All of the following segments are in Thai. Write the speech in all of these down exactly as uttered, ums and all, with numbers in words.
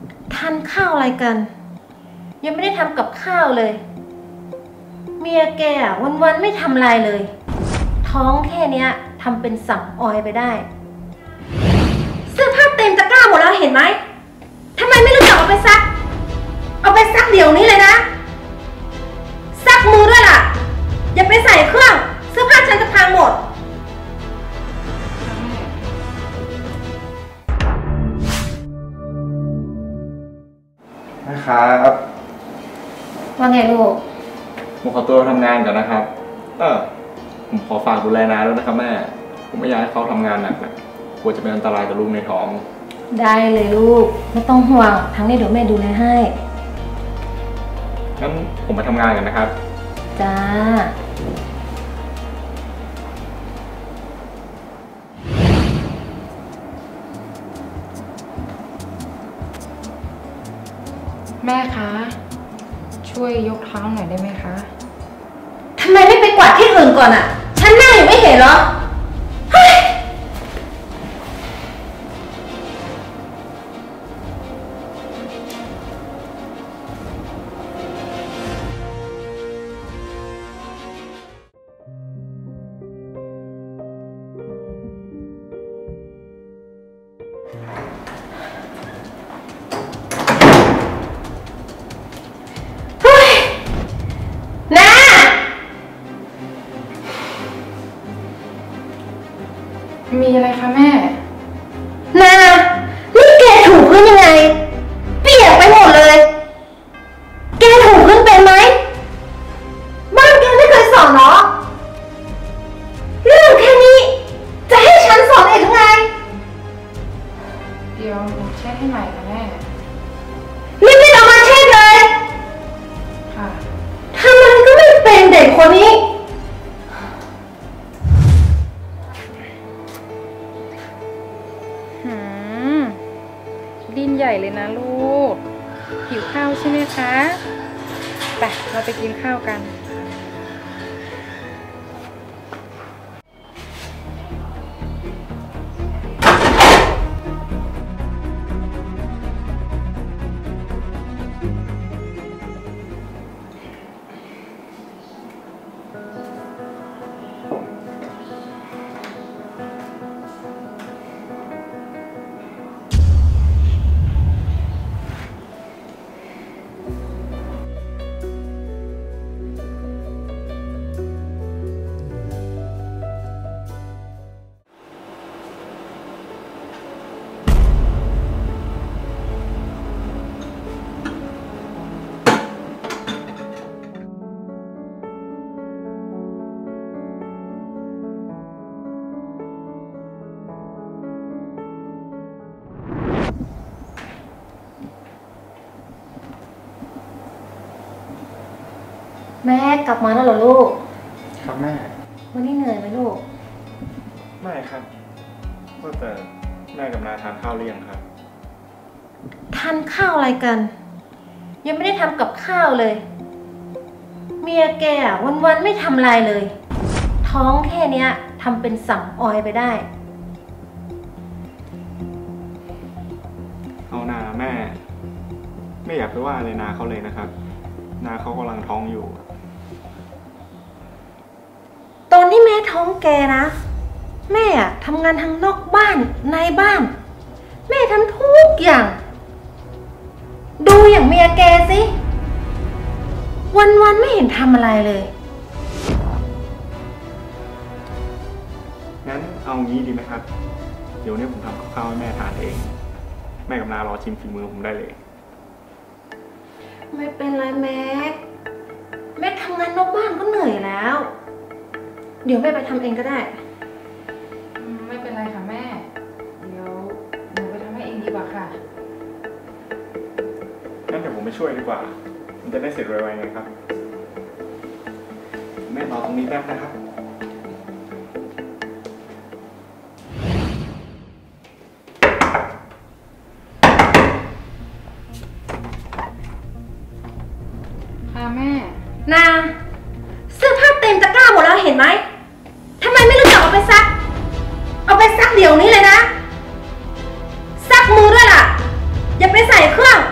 ทานข้าวอะไรกันยังไม่ได้ทำกับข้าวเลยเมียแกวันๆไม่ทำอะไรเลยท้องแค่เนี้ยทำเป็นสั่งออยไปได้เสื้อผ้าเต็มตะกร้าหมดแล้วเห็นไหมทำไมไม่รู้จักเอาไปซักเอาไปซักเดี๋ยวนี้เลยนะซักมือด้วยล่ะอย่าไปใส่เครื่องเสื้อผ้าฉันจะพังหมดนะครับว่าไงลูกผมขอตัวทำงานก่อนนะครับเออผมขอฝากดูแลนาด้วยนะครับแม่ผมไม่อยากให้เขาทำงานหนักนะกลัวจะเป็นอันตรายกับลูกในท้องได้เลยลูกไม่ต้องห่วงทั้งนี้เดี๋ยวแม่ดูแลให้งั้นผมไปทำงานกันนะครับจ้าแม่คะช่วยยกเท้าหน่อยได้ไหมคะทำไมไม่ไปกวาดที่อื่นก่อนอ่ะฉันนั่งอยู่ไม่เห็นเหรอเฮ้ยมีอะไรคะแม่นานี่แกถูพื้นยังไงเปียกไปหมดเลยแกถูพื้นเป็นไหมบ้านแกไม่เคยสอนหรอเรื่องแค่นี้จะให้ฉันสอนเองหรือไงเดี๋ยวหนูเช็ดให้ใหม่ค่ะแม่รีบๆเอามาเช็ดเลยค่ะทำมันก็ไม่เป็นเด็กคนนี้ดิ้นใหญ่เลยนะลูกหิวข้าวใช่ไหมคะไปเราไปกินข้าวกันแม่กลับมาแล้วเหรอลูกครับแม่วันนี้เหนื่อยไหมลูกไม่ครับก็แต่แม่กับนาทานข้าวหรือยังครับทานข้าวอะไรกันยังไม่ได้ทำกับข้าวเลยเมียแกวันๆไม่ทำอะไรเลยท้องแค่เนี้ยทำเป็นสั่งออยไปได้เอานาแม่ไม่อยากไปว่าอะไรนาเขาเลยนะครับนาเขากำลังท้องอยู่ตอนที่แม่ท้องแกนะแม่อะทำงานทางนอกบ้านในบ้านแม่ทำทุกอย่างดูอย่างเมียแกสิวันๆไม่เห็นทำอะไรเลยงั้นเอางี้ดีไหมครับเดี๋ยวนี้ผมทำกับข้าวให้แม่ทานเองแม่กับนารอชิมฝีมือผมได้เลยไม่เป็นไรแม็กแม่ทำงานนอกบ้านก็เหนื่อยแล้วเดี๋ยวแม่ไปทำเองก็ได้ไม่เป็นไรค่ะแม่เดี๋ยวหนูไปทำให้เองดีกว่าค่ะงั้นเดี๋ยวผมไปช่วยดีกว่ามันจะได้เสร็จไวๆไงครับแม่รอตรงนี้แป๊บนะครับค่ะแม่นาเสื้อผ้าเต็มตะกร้าหมดแล้วเห็นไหมทำไมไม่รู้จักเอาไปซักเอาไปซักเดี๋ยวนี้เลยนะซักมือด้วยล่ะอย่าไปใส่เครื่อง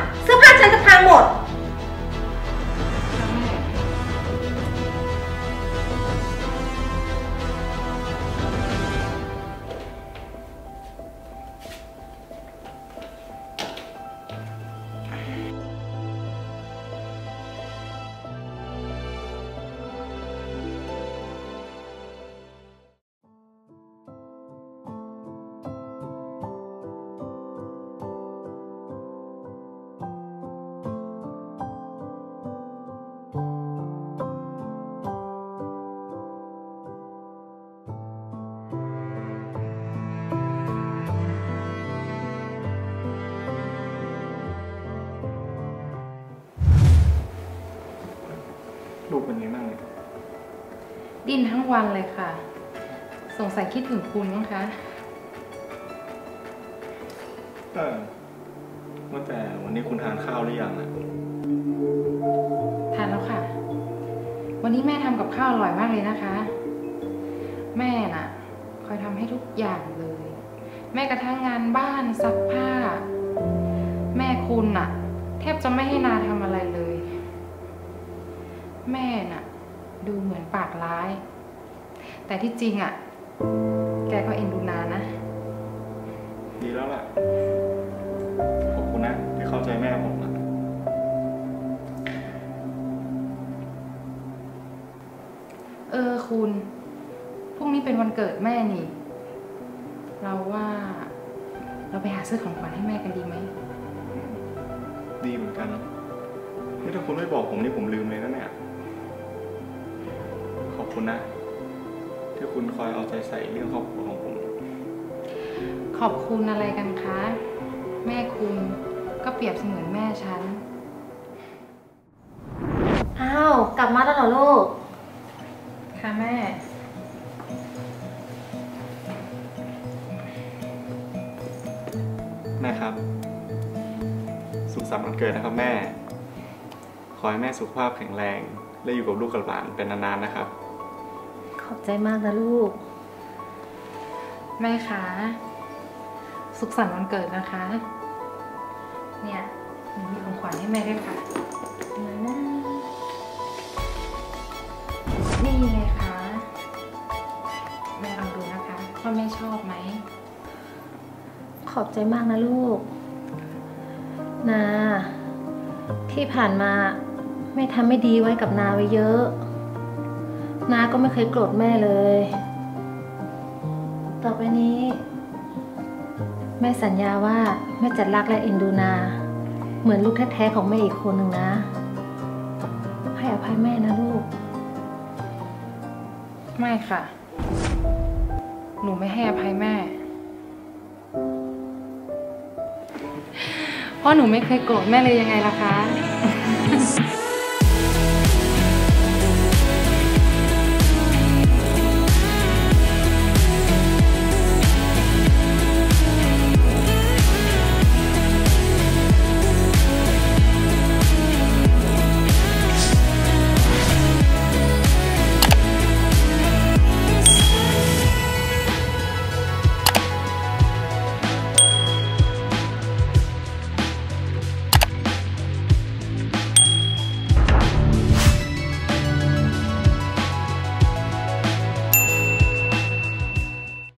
ลูกเป็นยังไงบ้างเนี่ยดิ้นทั้งวันเลยค่ะ สงสัยคิดถึงคุณมั้งคะเออว่าแต่วันนี้คุณทานข้าวหรือยังอ่ะทานแล้วค่ะ วันนี้แม่ทำกับข้าวอร่อยมากเลยนะคะ แม่น่ะ คอยทำให้ทุกอย่างเลย แม่กระทั่งงานบ้านซักผ้า แม่คุณน่ะ แทบจะไม่ให้นาทำอะไรเลย แม่น่ะ ดูเหมือนปากร้าย แต่ที่จริงอ่ะ แกก็เอ็นดูนานะดีแล้วล่ะ ขอบคุณนะที่เข้าใจแม่ผมนะเออคุณ พรุ่งนี้เป็นวันเกิดแม่นี่ เราว่า เราไปหาซื้อของขวัญให้แม่กันดีไหมดีเหมือนกันนี่ถ้าคุณไม่บอกผมนี่ผมลืมเลยนะเนี่ย ขอบคุณนะ ที่คุณคอยเอาใจใส่เรื่องครอบครัวของผมขอบคุณอะไรกันคะ แม่คุณก็เปรียบเสมือนแม่ฉันอ้าวกลับมาแล้วเหรอลูกค่ะแม่แม่ครับ สุขสันต์วันเกิดนะครับแม่ ขอให้แม่สุขภาพแข็งแรง และอยู่กับลูกกับหลานเป็นนานๆนะครับขอบใจมากนะลูกแม่คะสุขสันต์วันเกิดนะคะ เนี่ยหนูมีของขวัญให้แม่ด้วยค่ะมานะนี่ไงคะแม่ลองดูนะคะว่าแม่ชอบไหมขอบใจมากนะลูกนาที่ผ่านมาแม่ทำไม่ดีไว้กับนาไว้เยอะนาก็ไม่เคยโกรธแม่เลย ต่อไปนี้ แม่สัญญาว่าแม่จะรักและเอ็นดูนา เหมือนลูกแท้ๆของแม่อีกคนหนึ่งนะ ให้อภัยแม่นะลูกไม่ค่ะ หนูไม่ให้อภัยแม่ เพราะหนูไม่เคยโกรธแม่เลยยังไงล่ะคะ